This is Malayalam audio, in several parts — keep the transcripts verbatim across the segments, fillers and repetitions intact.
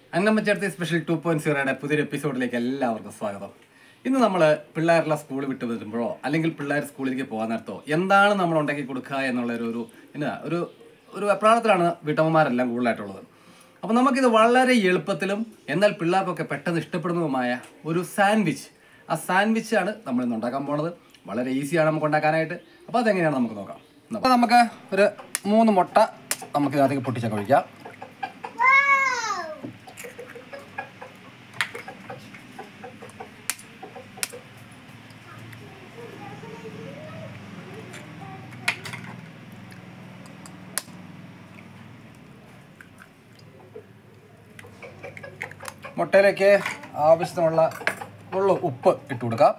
അന്നമ്മച്ചേർത്തി സ്പെഷ്യൽ ടു പോയിന്റ് സീറോയുടെ പുതിയൊരു എപ്പിസോഡിലേക്ക് എല്ലാവർക്കും സ്വാഗതം. ഇന്ന് നമ്മൾ പിള്ളേരെല്ലാം സ്കൂൾ വിട്ട് വരുമ്പോഴോ അല്ലെങ്കിൽ പിള്ളേർ സ്കൂളിലേക്ക് പോകാൻ നേരത്തോ എന്താണ് നമ്മൾ ഉണ്ടാക്കി കൊടുക്കുക എന്നുള്ള ഒരു എന്നാ ഒരു ഒരു അപ്രാണത്തിലാണ് വീട്ടമ്മമാരെല്ലാം കൂടുതലായിട്ടുള്ളത്. അപ്പോൾ നമുക്കിത് വളരെ എളുപ്പത്തിലും എന്നാൽ പിള്ളേർക്കൊക്കെ പെട്ടെന്ന് ഇഷ്ടപ്പെടുന്നതുമായ ഒരു സാൻഡ്വിച്ച് ആ സാൻഡ്വിച്ചാണ് നമ്മൾ ഇന്ന് ഉണ്ടാക്കാൻ പോണത്. വളരെ ഈസിയാണ് നമുക്ക് ഉണ്ടാക്കാനായിട്ട്. അപ്പോൾ അതെങ്ങനെയാണ് നമുക്ക് നോക്കാം. അപ്പോൾ നമുക്ക് ഒരു മൂന്ന് മുട്ട നമുക്ക് ഇതിനകത്തേക്ക് പൊട്ടിച്ചൊക്കെ ഒഴിക്കാം. മുട്ടയിലേക്ക് ആവശ്യത്തിനുള്ള ഉള്ള ഉപ്പ് ഇട്ട് കൊടുക്കാം.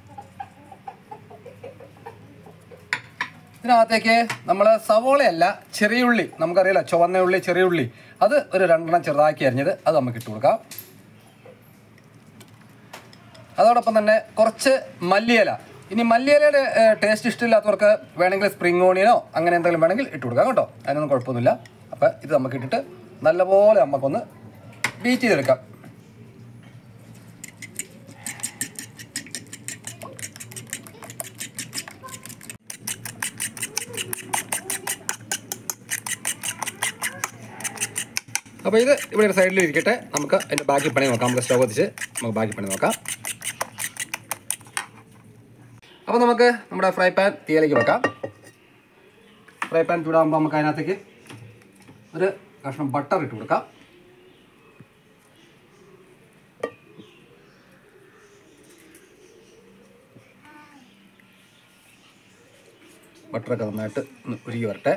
ഇതിനകത്തേക്ക് നമ്മൾ സവോളയല്ല ചെറിയുള്ളി, നമുക്കറിയില്ല ചുവന്ന ഉള്ളി ചെറിയുള്ളി, അത് ഒരു രണ്ടെണ്ണം ചെറുതാക്കി അരിഞ്ഞത് അത് നമുക്ക് ഇട്ട് കൊടുക്കാം. അതോടൊപ്പം തന്നെ കുറച്ച് മല്ലിയില. ഇനി മല്ലിയിലയുടെ ടേസ്റ്റ് ഇഷ്ടമില്ലാത്തവർക്ക് വേണമെങ്കിൽ സ്പ്രിംഗ് ഓണിയനോ അങ്ങനെ എന്തെങ്കിലും വേണമെങ്കിൽ ഇട്ട് കൊടുക്കാം കേട്ടോ, അതിനൊന്നും കുഴപ്പമൊന്നുമില്ല. അപ്പോൾ ഇത് നമുക്ക് ഇട്ടിട്ട് നല്ലപോലെ നമുക്കൊന്ന് ബീറ്റ് ചെയ്തെടുക്കാം. അപ്പോൾ ഇത് ഇവിടെ ഒരു സൈഡിൽ ഇരിക്കട്ടെ, നമുക്ക് അതിൻ്റെ ബാക്കി പണി നോക്കാം. നമുക്ക് സ്റ്റവ് കത്തിച്ച് നമുക്ക് ബാക്കി പണി നോക്കാം. അപ്പോൾ നമുക്ക് നമ്മുടെ ഫ്രൈ പാൻ തീയിലേക്ക് വെക്കാം. ഫ്രൈ പാൻ ചൂടാകുമ്പോൾ നമുക്ക് അതിനകത്തേക്ക് ഒരു കഷ്ണം ബട്ടർ ഇട്ട് കൊടുക്കാം. ബട്ടറൊക്കെ നന്നായിട്ട് ഒന്ന് ഉരുകി വരട്ടെ.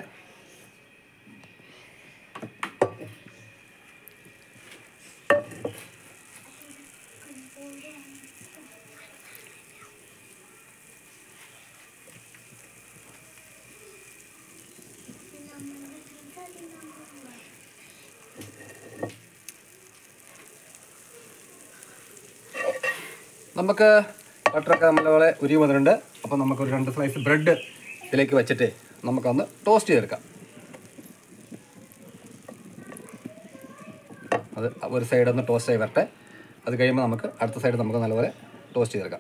നമുക്ക് ബട്ടറൊക്കെ നമ്മളെ ഉരുകി വന്നിട്ടുണ്ട്. അപ്പോൾ നമുക്കൊരു രണ്ട് സ്ലൈസ് ബ്രെഡ് ഇതിലേക്ക് വെച്ചിട്ട് നമുക്കൊന്ന് ടോസ്റ്റ് ചെയ്തെടുക്കാം. അത് ഒരു സൈഡ് ഒന്ന് ടോസ്റ്റ് ആയി വരട്ടെ. അത് കഴിയുമ്പോൾ നമുക്ക് അടുത്ത സൈഡ് നമുക്ക് നല്ലപോലെ ടോസ്റ്റ് ചെയ്തെടുക്കാം.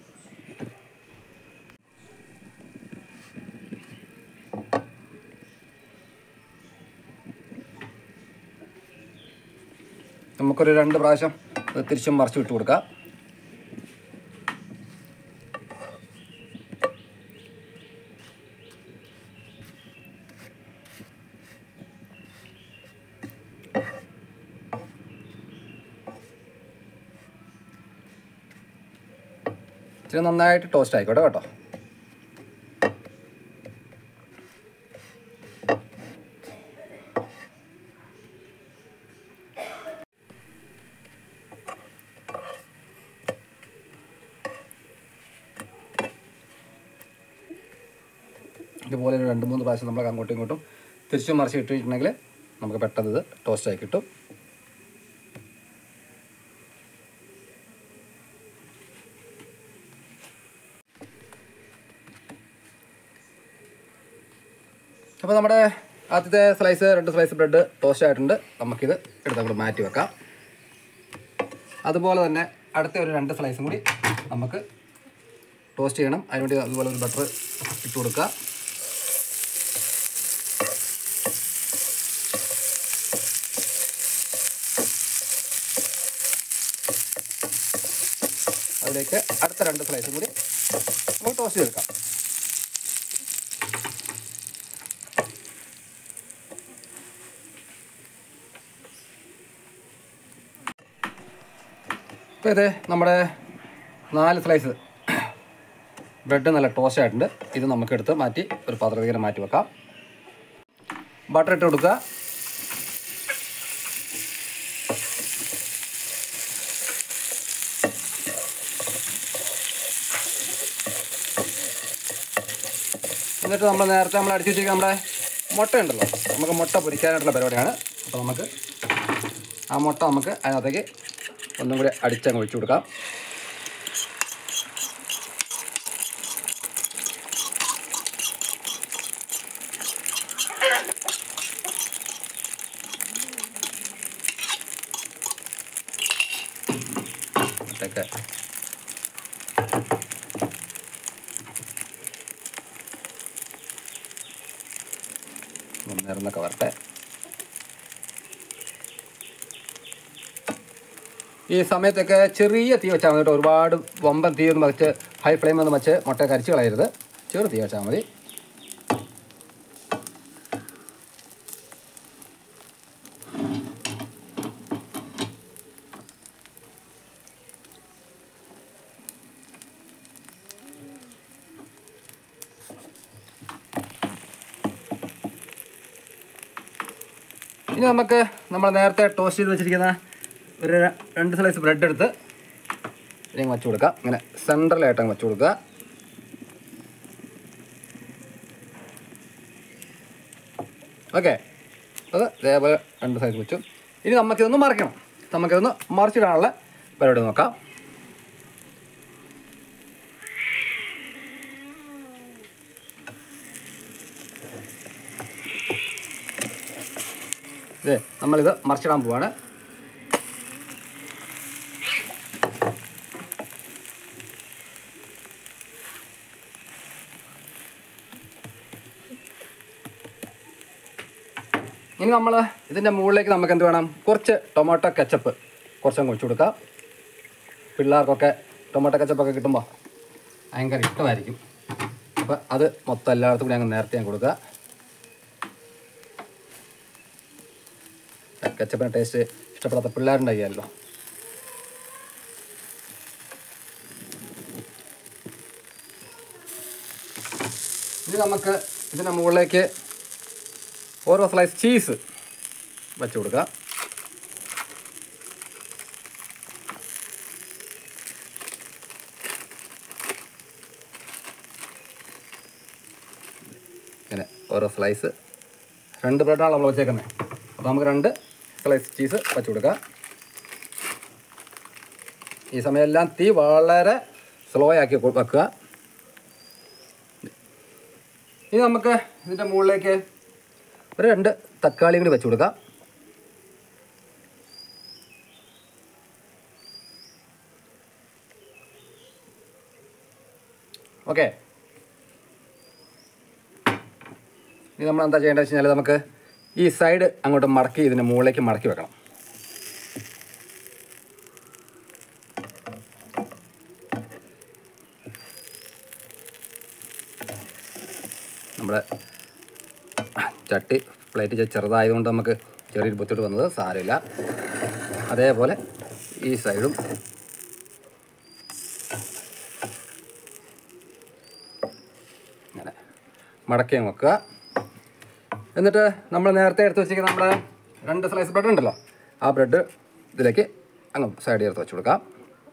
നമുക്കൊരു രണ്ട് പ്രാവശ്യം തിരിച്ചും മറിച്ചും ഇട്ട് കൊടുക്കാം. ഇച്ചിരി നന്നായിട്ട് ടോസ്റ്റ് ആയിക്കോട്ടെ കേട്ടോ. ഇതുപോലെ ഒരു രണ്ട് മൂന്ന് പ്രാവശ്യം നമ്മൾ അങ്ങോട്ടും ഇങ്ങോട്ടും തിരിച്ചും മറിച്ച് ഇട്ടിട്ടുണ്ടെങ്കിൽ നമുക്ക് പെട്ടെന്ന് ഇത് ടോസ്റ്റായി കിട്ടും. അപ്പോൾ നമ്മുടെ ആദ്യത്തെ സ്ലൈസ് രണ്ട് സ്ലൈസ് ബ്രെഡ് ടോസ്റ്റ് ആയിട്ടുണ്ട്. നമുക്കിത് എടുത്ത് അങ്ങോട്ട് മാറ്റി വെക്കാം. അതുപോലെ തന്നെ അടുത്ത ഒരു രണ്ട് സ്ലൈസും കൂടി നമുക്ക് ടോസ്റ്റ് ചെയ്യണം. അതിനുവേണ്ടി അതുപോലെ ഒരു ബട്ടർ ഇട്ട് കൊടുക്കുക. അതിലേക്ക് അടുത്ത രണ്ട് സ്ലൈസും കൂടി നമുക്ക് ടോസ്റ്റ് ചെയ്തെടുക്കാം. അപ്പോൾ ഇത് നമ്മുടെ നാല് സ്ലൈസ് ബ്രെഡ് നല്ല ടോസ്റ്റ് ആയിട്ടുണ്ട്. ഇത് നമുക്കെടുത്ത് മാറ്റി ഒരു പാത്രത്തിലേക്ക് മാറ്റി വെക്കാം. ബട്ടർ ഇട്ട് കൊടുക്കുക. എന്നിട്ട് നമ്മൾ നേരത്തെ നമ്മൾ അടിച്ചു വെച്ചിരിക്കുക നമ്മുടെ മുട്ട ഉണ്ടല്ലോ, നമുക്ക് മുട്ട പൊരിക്കാനായിട്ടുള്ള പരിപാടിയാണ്. അപ്പോൾ നമുക്ക് ആ മുട്ട നമുക്ക് അതിനകത്തേക്ക് ഒന്നും കൂടി അടിച്ചങ്ങ് ഒഴിച്ചു കൊടുക്കാം. മുട്ടയൊക്കെ ഒന്നേറന്നൊക്കെ വരട്ടെ. ഈ സമയത്തൊക്കെ ചെറിയ തീ വെച്ചാൽ മതി കേട്ടോ. ഒരുപാട് വമ്പൻ തീ ഒന്ന് വെച്ച് ഹൈ ഫ്ലെയിം ഒന്ന് വെച്ച് മുട്ട കരിച്ച് കളയരുത്. ചെറു തീ വെച്ചാൽ മതി. ഇനി നമുക്ക് നമ്മൾ നേരത്തെ ടോസ്റ്റ് ചെയ്ത് വെച്ചിരിക്കുന്ന ഒരു രണ്ട് സ്ലൈസ് ബ്രെഡ് എടുത്ത് ഇതിലേക്ക് വച്ച് കൊടുക്കുക. ഇങ്ങനെ സെൻട്രലായിട്ട് അങ്ങ് വച്ച് കൊടുക്കുക. ഓക്കെ, അത് ഇതേപോലെ രണ്ട് സൈസ് വെച്ചു. ഇനി നമുക്കിതൊന്ന് മറിക്കണം. നമുക്കിതൊന്ന് മറിച്ചിടാനുള്ള പരിപാടി നോക്കാം. ഇതേ നമ്മളിത് മറിച്ചിടാൻ പോവാണ്. ഇനി നമ്മൾ ഇതിൻ്റെ മുകളിലേക്ക് നമുക്ക് എന്ത് വേണം? കുറച്ച് ടൊമാറ്റോ കെച്ചപ്പ് കുറച്ചങ്ങ് ഒഴിച്ചു കൊടുക്കാം. പിള്ളേർക്കൊക്കെ ടൊമാറ്റോ കെച്ചപ്പൊക്കെ കിട്ടുമ്പോൾ ഭയങ്കര ഇഷ്ടമായിരിക്കും. അപ്പോൾ അത് മൊത്തം എല്ലായിടത്തും കൂടി അങ്ങ് നേരത്തെ ഞാൻ കൊടുക്കുക. കെച്ചപ്പിൻ്റെ ടേസ്റ്റ് ഇഷ്ടപ്പെടാത്ത പിള്ളേരുണ്ടാകിയല്ലോ. ഇനി നമുക്ക് ഇതിൻ്റെ മുകളിലേക്ക് ഓരോ സ്ലൈസ് ചീസ് വച്ച് കൊടുക്കുക. ഇങ്ങനെ ഓരോ സ്ലൈസ്. രണ്ട് ബ്രെഡാണ് നമ്മൾ വെച്ചേക്കുന്നത്. അപ്പോൾ നമുക്ക് രണ്ട് സ്ലൈസ് ചീസ് വച്ച് കൊടുക്കുക. ഈ സമയമെല്ലാം തീ വളരെ സ്ലോ ആക്കി വെക്കുക. ഇനി നമുക്ക് ഇതിൻ്റെ മുകളിലേക്ക് ഒരു രണ്ട് തക്കാളി കൂടി വെച്ച് കൊടുക്കാം. ഓക്കെ, ഇനി നമ്മൾ എന്താ ചെയ്യേണ്ടത് വെച്ച് കഴിഞ്ഞാൽ നമുക്ക് ഈ സൈഡ് അങ്ങോട്ട് മടക്കി ഇതിൻ്റെ മുകളിലേക്ക് മടക്കി വെക്കണം. നമ്മുടെ ചട്ടി പ്ലേറ്റ് ചെറുതായതുകൊണ്ട് നമുക്ക് ചെറിയൊരു ബുദ്ധിമുട്ട് വന്നത് സാരമില്ല. അതേപോലെ ഈ സൈഡും ഇങ്ങനെ മടക്കി വെക്കുക. എന്നിട്ട് നമ്മൾ നേരത്തെ എടുത്ത് വെച്ചിരിക്കുന്ന നമ്മുടെ രണ്ട് സ്ലൈസ് ബ്രെഡ് ഉണ്ടല്ലോ, ആ ബ്രെഡ് ഇതിലേക്ക് അങ്ങ് സൈഡ് ചേർത്ത് വെച്ച് കൊടുക്കാം.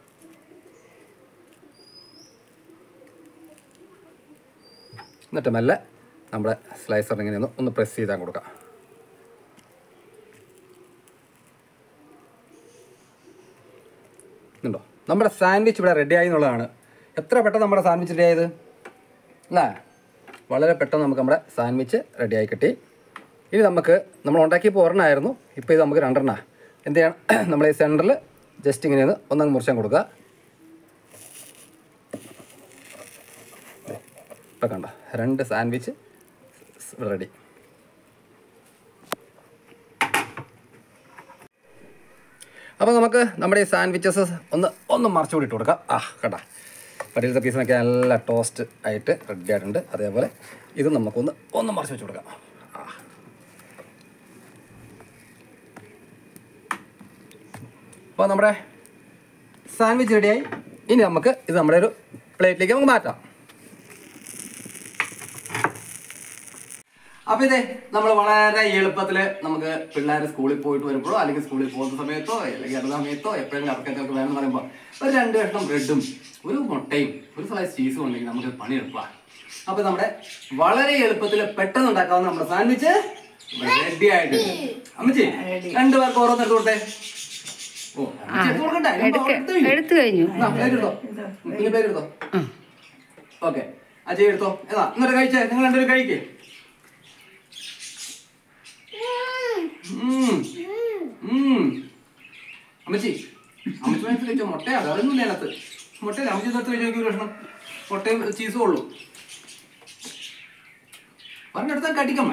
എന്നിട്ട് മെല്ലെ നമ്മുടെ സ്ലൈസർ ഇങ്ങനെ ഒന്ന് ഒന്ന് പ്രസ് ചെയ്താൽ കൊടുക്കാം. ഉണ്ടോ, നമ്മുടെ സാൻഡ്വിച്ച് ഇവിടെ റെഡിയായി എന്നുള്ളതാണ്. എത്ര പെട്ടെന്ന് നമ്മുടെ സാൻഡ്വിച്ച് റെഡിയായത് അല്ലേ? വളരെ പെട്ടെന്ന് നമുക്ക് നമ്മുടെ സാൻഡ്വിച്ച് റെഡിയായി കിട്ടി. ഇനി നമുക്ക് നമ്മൾ ഉണ്ടാക്കിയപ്പോൾ ഒരെണ്ണമായിരുന്നു, ഇപ്പോൾ ഇത് നമുക്ക് രണ്ടെണ്ണമാണ്. എന്ത് ചെയ്യണം? നമ്മൾ ഈ സെൻറ്ററിൽ ജസ്റ്റ് ഇങ്ങനെ ഒന്ന് ഒന്നങ്ങ് മുറിച്ചാൽ കൊടുക്കുക. ഇപ്പം കണ്ടോ, രണ്ട് സാൻഡ്വിച്ച് റെഡി. അപ്പോൾ നമുക്ക് നമ്മുടെ ഈ സാൻഡ്വിച്ചസ് ഒന്ന് ഒന്ന് മറിച്ച് കൂടി ഇട്ട് കൊടുക്കാം. ആ കേട്ടോ, പടിയിലത്തെ പീസിനൊക്കെ നല്ല ടോസ്റ്റ് ആയിട്ട് റെഡി ആയിട്ടുണ്ട്. അതേപോലെ ഇത് നമുക്കൊന്ന് ഒന്ന് മറിച്ച് വെച്ച് കൊടുക്കാം. ആ അപ്പോൾ നമ്മുടെ സാൻഡ്വിച്ച് റെഡിയായി. ഇനി നമുക്ക് ഇത് നമ്മുടെ ഒരു പ്ലേറ്റിലേക്ക് നമുക്ക് മാറ്റാം. അപ്പോൾ ഇതേ നമ്മൾ വളരെ എളുപ്പത്തിൽ നമുക്ക് പിള്ളേർ സ്കൂളിൽ പോയിട്ട് വരുമ്പോഴോ അല്ലെങ്കിൽ സ്കൂളിൽ പോകുന്ന സമയത്തോ അല്ലെങ്കിൽ അടുത്ത സമയത്തോ എപ്പോഴെങ്കിലും അവർക്കൊക്കെ വേണമെന്ന് പറയുമ്പോൾ ഒരു രണ്ട് കഷ്ണം ബ്രെഡും ഒരു മുട്ടയും ഒരു സ്ലൈസ് ചീസും ഉണ്ടെങ്കിൽ നമുക്ക് പണി എളുപ്പമാണ്. അപ്പോൾ നമ്മുടെ വളരെ എളുപ്പത്തിൽ പെട്ടെന്ന് ഉണ്ടാക്കാവുന്ന നമ്മുടെ സാൻഡ്വിച്ച് റെഡി ആയിട്ടുണ്ട്. അമ്മച്ചി രണ്ടുപേർക്ക് ഓരോന്നെടുത്ത് കൊടുത്തേ. ഓ എടുത്തു കഴിഞ്ഞു. പേരെടുത്തോ, നിങ്ങൾ പേരെടുത്തോ. ഓക്കെ, അജയ് എടുത്തോ. ഏതാ എന്നിട്ട് കഴിച്ചേ, നിങ്ങൾ രണ്ടുപേരും കഴിക്കേ. അമ്മച്ചി അമ്മച്ചി മനസ്സിൽ കഴിച്ചോ മുട്ടയാ അതൊന്നുമില്ല അതിനകത്ത് മുട്ടയില്ല അമ്മച്ചി തൊട്ട് കഴിഞ്ഞാൽ ഒരു ഭക്ഷണം മുട്ടയും ചീസും ഉള്ളൂ പറഞ്ഞെടുത്താൽ കടിക്കമ്മ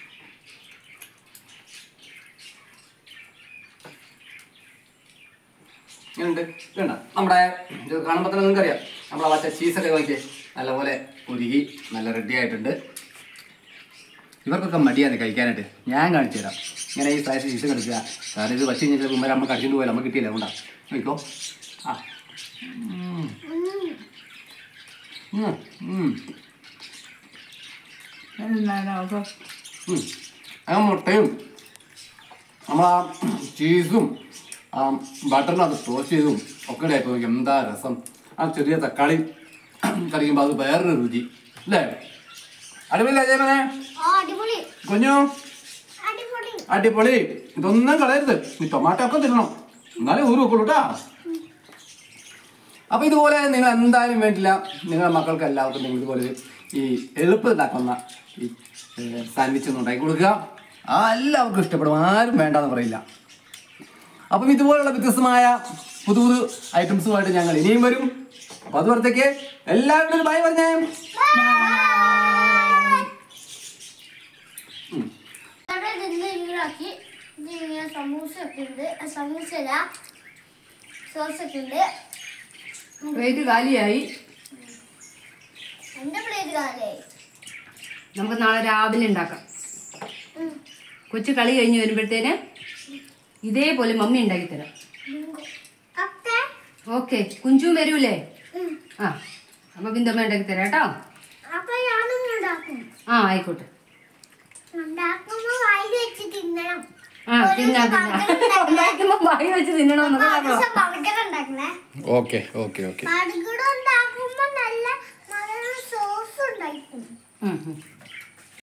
ഇങ്ങനെയുണ്ട് വേണ്ട നമ്മുടെ ഇത് കാണുമ്പോൾ തന്നെ നിങ്ങൾക്ക് അറിയാം നമ്മളെ മറ്റേ ചീസൊക്കെ നോക്കിയേ നല്ലപോലെ ഉരുകി നല്ല റെഡി ആയിട്ടുണ്ട് ഇവർക്കൊക്കെ മടിയാണ് കഴിക്കാനായിട്ട് ഞാൻ കാണിച്ചു തരാം ഇങ്ങനെ ഈ സ്ലൈസ് ചീസ് കടിക്കുക കാരണം ഇത് വച്ച് കഴിഞ്ഞാൽ മുമ്പ് നമ്മൾ കടിച്ചിട്ട് പോയാൽ നമുക്ക് കിട്ടിയില്ല അതുകൊണ്ടാ നോക്കോ ആ ആ മുട്ടയും നമ്മളാ ചീസും ആ ബട്ടറിനകത്ത് ടോസ്റ്റ് ചെയ്തും ഒക്കെ ആയിപ്പോൾ നോക്കി എന്താ രസം ആ ചെറിയ തക്കാളി കറിക്കുമ്പോൾ അത് വേറൊരു രുചി അല്ലേ അടിപൊളി അജയമനെ കുഞ്ഞു അടിപൊളി ഇതൊന്നും കളയരുത് ഈ ടൊമാറ്റോ ഒക്കെ തിന്നണം എന്നാലേ ഊര് വെക്കുള്ളൂ കേട്ടാ അപ്പൊ ഇതുപോലെ നിങ്ങൾ എന്തായാലും വേണ്ടില്ല നിങ്ങളുടെ മക്കൾക്ക് എല്ലാവർക്കും നിങ്ങൾ ഇതുപോലെ ഈ എളുപ്പം ഉണ്ടാക്കുന്ന ഈ സാൻഡ്വിച്ച് ഒന്ന് ഉണ്ടാക്കി കൊടുക്കുക ആ എല്ലാവർക്കും ഇഷ്ടപ്പെടും ആരും വേണ്ടെന്ന് പറയില്ല അപ്പം ഇതുപോലുള്ള വ്യത്യസ്തമായ പുതു പുതു ഐറ്റംസുമായിട്ട് ഞങ്ങൾ ഇനിയും വരും അപ്പൊ അതുപോലത്തേക്ക് എല്ലാവരും ബൈ പറഞ്ഞേ സമൂസ ഒക്കെ ഉണ്ട് സമൂസല സോസ് ഒക്കെ ഉണ്ട് പ്ലേറ്റ് കാലിയായി എന്റെ പ്ലേറ്റ് കാലിയായി നമുക്ക് നാളെ രാവിലെ ഉണ്ടാക്കാം കൊച്ചു കളി കഴിഞ്ഞ് വരുമ്പോഴത്തേന് ഇതേപോലെ മമ്മി ഉണ്ടാക്കി തരാം ഓക്കെ കുഞ്ചും വരൂലേ ആ അപ്പൊ ബിന്ദമ്മ ഉണ്ടാക്കി തരാം കേട്ടോ ആ ആയിക്കോട്ടെ ആ തിന്നാ തിന്നാ ഉണ്ടാക്കുമ്പോ വായി വെച്ച് തിന്നണമെന്നൊക്കെ ഓക്കെ ഓക്കെ ഓക്കെ നല്ല സോസ് ഉണ്ടായിരിക്കും